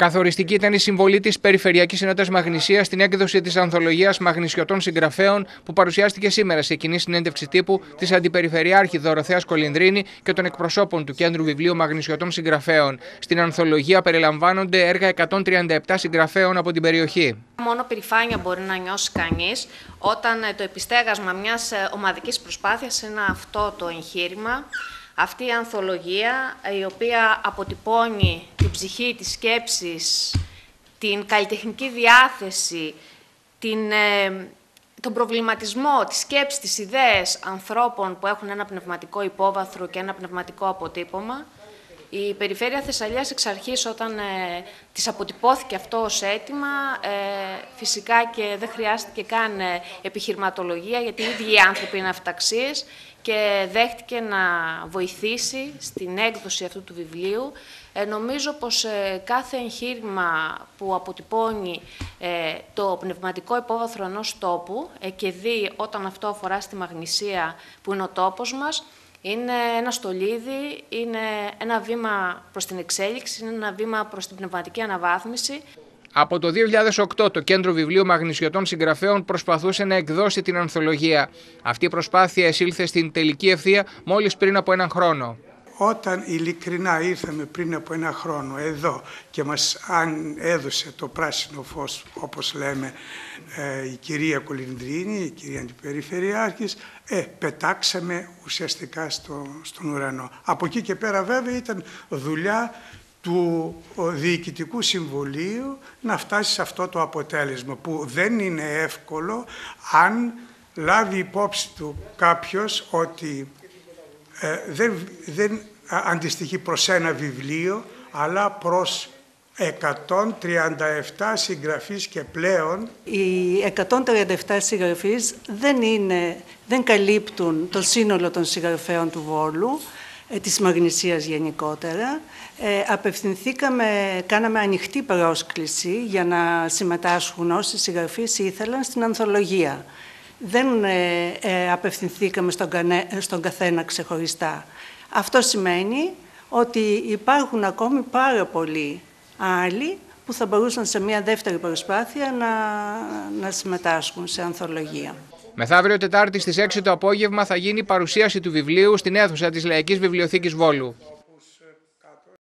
Καθοριστική ήταν η συμβολή της Περιφερειακής Ενότητας Μαγνησίας στην έκδοση της ανθολογίας μαγνησιωτών συγγραφέων που παρουσιάστηκε σήμερα σε κοινή συνέντευξη τύπου της Αντιπεριφερειάρχη Δωροθέας Κολυνδρίνη και των εκπροσώπων του Κέντρου Βιβλίου Μαγνησιωτών Συγγραφέων. Στην ανθολογία περιλαμβάνονται έργα 137 συγγραφέων από την περιοχή. Μόνο περηφάνεια μπορεί να νιώσει κανείς όταν το επιστέγασμα μιας ομαδικής προσπάθειας είναι αυτό το εγχείρημα. Αυτή η ανθολογία, η οποία αποτυπώνει την ψυχή, τις σκέψεις, την καλλιτεχνική διάθεση, τον προβληματισμό, τις σκέψεις, τις ιδέες ανθρώπων που έχουν ένα πνευματικό υπόβαθρο και ένα πνευματικό αποτύπωμα. Η Περιφέρεια Θεσσαλίας εξ αρχής, όταν της αποτυπώθηκε αυτό ως αίτημα, φυσικά και δεν χρειάστηκε καν επιχειρηματολογία, γιατί οι ίδιοι οι άνθρωποι είναι αυταξίες, και δέχτηκε να βοηθήσει στην έκδοση αυτού του βιβλίου. Νομίζω πως κάθε εγχείρημα που αποτυπώνει το πνευματικό υπόβαθρο ενός τόπου και δει όταν αυτό αφορά στη Μαγνησία που είναι ο τόπος μας, είναι ένα στολίδι, είναι ένα βήμα προς την εξέλιξη, είναι ένα βήμα προς την πνευματική αναβάθμιση. Από το 2008 το Κέντρο Βιβλίου Μαγνησιωτών Συγγραφέων προσπαθούσε να εκδώσει την ανθολογία. Αυτή η προσπάθεια εσήλθε στην τελική ευθεία μόλις πριν από έναν χρόνο. Όταν ειλικρινά ήρθαμε πριν από ένα χρόνο εδώ και μας έδωσε το πράσινο φως, όπως λέμε, η κυρία Κολυνδρίνη, η κυρία Αντιπεριφερειάρχης, πετάξαμε ουσιαστικά στον ουρανό. Από εκεί και πέρα βέβαια ήταν δουλειά του Διοικητικού Συμβουλίου να φτάσει σε αυτό το αποτέλεσμα, που δεν είναι εύκολο αν λάβει υπόψη του κάποιος ότι δεν αντιστοιχεί προς ένα βιβλίο, αλλά προς 137 συγγραφείς και πλέον. Οι 137 συγγραφείς δεν καλύπτουν το σύνολο των συγγραφέων του Βόλου, της Μαγνησίας γενικότερα. Κάναμε ανοιχτή πρόσκληση για να συμμετάσχουν όσοι συγγραφείς ήθελαν στην ανθολογία. Δεν απευθυνθήκαμε στον καθένα ξεχωριστά. Αυτό σημαίνει ότι υπάρχουν ακόμη πάρα πολλοί άλλοι που θα μπορούσαν σε μια δεύτερη προσπάθεια να συμμετάσχουν σε ανθολογία. Μεθαύριο Τετάρτη στις 6 το απόγευμα θα γίνει η παρουσίαση του βιβλίου στην αίθουσα της Λαϊκής Βιβλιοθήκης Βόλου.